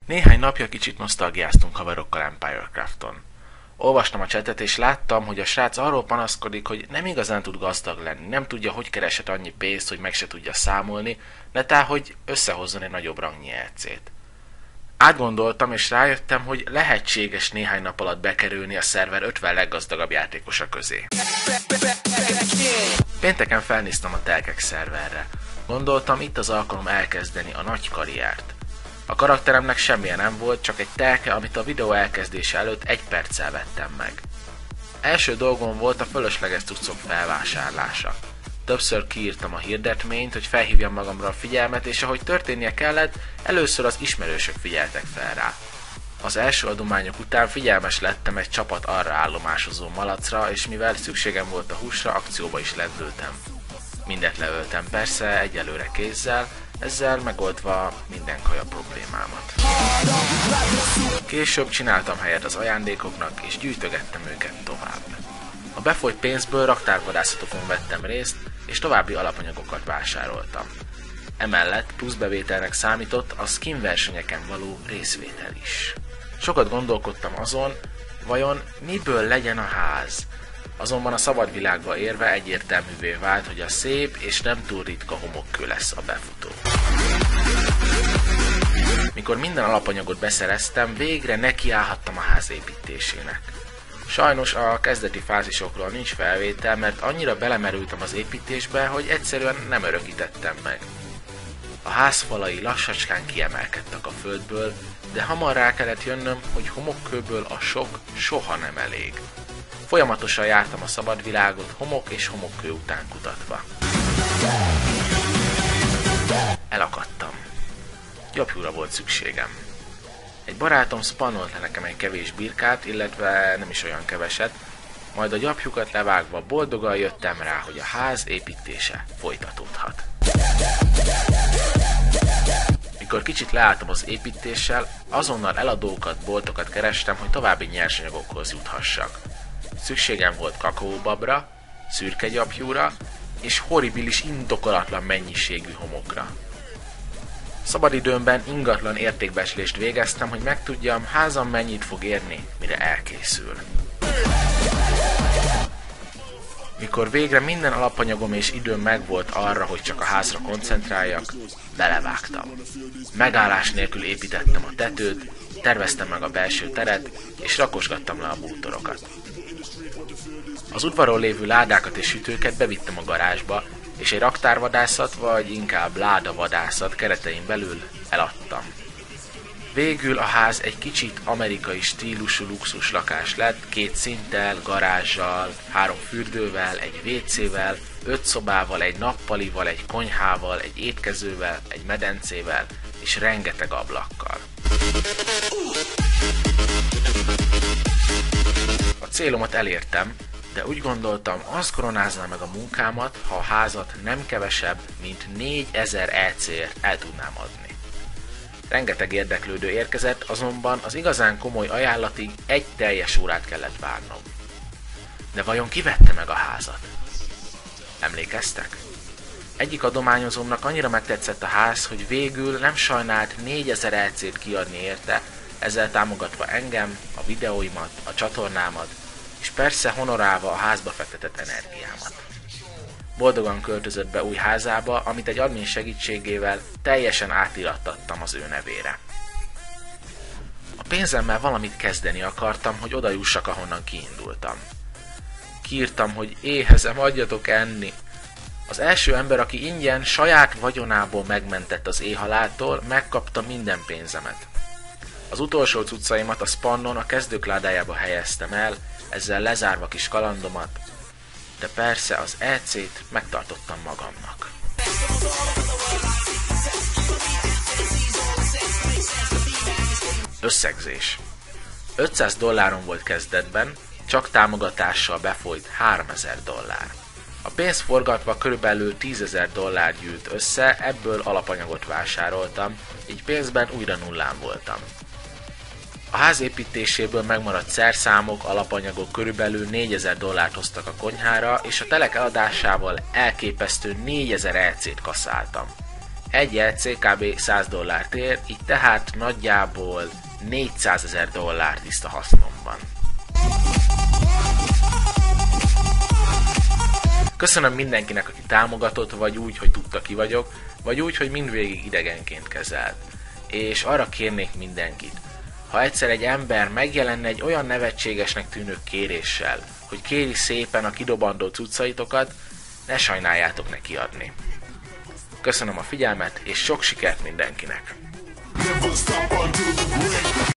Néhány napja kicsit nosztalgiáztunk haverokkal Empire Crafton. Olvastam a csetet és láttam, hogy a srác arról panaszkodik, hogy nem igazán tud gazdag lenni, nem tudja, hogy keresett annyi pénzt, hogy meg se tudja számolni, netán, hogy összehozzon egy nagyobb rangnyi EC-t. Átgondoltam és rájöttem, hogy lehetséges néhány nap alatt bekerülni a szerver 50 leggazdagabb játékosa közé. Pénteken felnéztem a telkek szerverre. Gondoltam, itt az alkalom elkezdeni a nagy karriert. A karakteremnek semmilyen nem volt, csak egy telke, amit a videó elkezdése előtt 1 perccel vettem meg. Első dolgom volt a fölösleges cuccok felvásárlása. Többször kiírtam a hirdetményt, hogy felhívjam magamra a figyelmet, és ahogy történnie kellett, először az ismerősök figyeltek fel rá. Az első adományok után figyelmes lettem egy csapat arra állomásozó malacra, és mivel szükségem volt a húsra, akcióba is lendültem. Mindet leöltem persze, egyelőre kézzel, ezzel megoldva minden kaja problémámat. Később csináltam helyet az ajándékoknak, és gyűjtögettem őket tovább. A befolyt pénzből raktárvadászatokon vettem részt, és további alapanyagokat vásároltam. Emellett plusz bevételnek számított a skin versenyeken való részvétel is. Sokat gondolkodtam azon, vajon miből legyen a ház. Azonban a szabad világba érve egyértelművé vált, hogy a szép és nem túl ritka homokkő lesz a befutó. Mikor minden alapanyagot beszereztem, végre nekiállhattam a ház építésének. Sajnos a kezdeti fázisokról nincs felvétel, mert annyira belemerültem az építésbe, hogy egyszerűen nem örökítettem meg. A ház falai lassacskán kiemelkedtek a földből, de hamar rá kellett jönnöm, hogy homokkőből a sok soha nem elég. Folyamatosan jártam a szabad világot homok és homokkő után kutatva. Elakadtam. Jobbjúra volt szükségem. Egy barátom spannolt le nekem egy kevés birkát, illetve nem is olyan keveset, majd a gyapjukat levágva boldogan jöttem rá, hogy a ház építése folytatódhat. Mikor kicsit leálltam az építéssel, azonnal eladókat, boltokat kerestem, hogy további nyersanyagokhoz juthassak. Szükségem volt kakaóbabra, szürke gyapjúra és horribilis indokolatlan mennyiségű homokra. Szabadidőmben ingatlan értékbecslést végeztem, hogy megtudjam, házam mennyit fog érni, mire elkészül. Mikor végre minden alapanyagom és időm megvolt arra, hogy csak a házra koncentráljak, belevágtam. Megállás nélkül építettem a tetőt, terveztem meg a belső teret, és rakosgattam le a bútorokat. Az udvaron lévő ládákat és sütőket bevittem a garázsba, és egy raktárvadászat, vagy inkább ládavadászat keretein belül eladtam. Végül a ház egy kicsit amerikai stílusú luxus lakás lett, 2 szinttel, garázsal, 3 fürdővel, egy WC-vel, 5 szobával, egy nappalival, egy konyhával, egy étkezővel, egy medencével és rengeteg ablakkal. A célomat elértem, de úgy gondoltam, azt koronáznám meg a munkámat, ha a házat nem kevesebb, mint 4000 EC-ért el tudnám adni. Rengeteg érdeklődő érkezett, azonban az igazán komoly ajánlatig 1 teljes órát kellett várnom. De vajon ki vette meg a házat? Emlékeztek? Egyik adományozómnak annyira megtetszett a ház, hogy végül nem sajnált 4000 EC-t kiadni érte, ezzel támogatva engem, a videóimat, a csatornámat, és persze honorálva a házba fektetett energiámat. Boldogan költözött be új házába, amit egy admin segítségével teljesen átirattattam az ő nevére. A pénzemmel valamit kezdeni akartam, hogy oda jussak, ahonnan kiindultam. Kiírtam, hogy éhezem, adjatok enni. Az első ember, aki ingyen saját vagyonából megmentett az éhhaláltól, megkapta minden pénzemet. Az utolsó cuccaimat a spannon a kezdők ládájába helyeztem el, ezzel lezárva kis kalandomat, de persze az EC-t megtartottam magamnak. Összegzés. $500 volt kezdetben, csak támogatással befolyt $3000. A pénzt forgatva körülbelül $10.000 gyűlt össze, ebből alapanyagot vásároltam, így pénzben újra nullán voltam. A ház építéséből megmaradt szerszámok, alapanyagok körülbelül $4000 hoztak a konyhára, és a telek eladásával elképesztő 4000 EC-t kaszáltam. Egy EC kb. $100 ér, így tehát nagyjából $400,000 tiszta hasznom van. Köszönöm mindenkinek, aki támogatott, vagy úgy, hogy tudta ki vagyok, vagy úgy, hogy mindvégig idegenként kezelt. És arra kérnék mindenkit, ha egyszer egy ember megjelenne egy olyan nevetségesnek tűnő kéréssel, hogy kéri szépen a kidobandó cuccaitokat, ne sajnáljátok neki adni. Köszönöm a figyelmet, és sok sikert mindenkinek!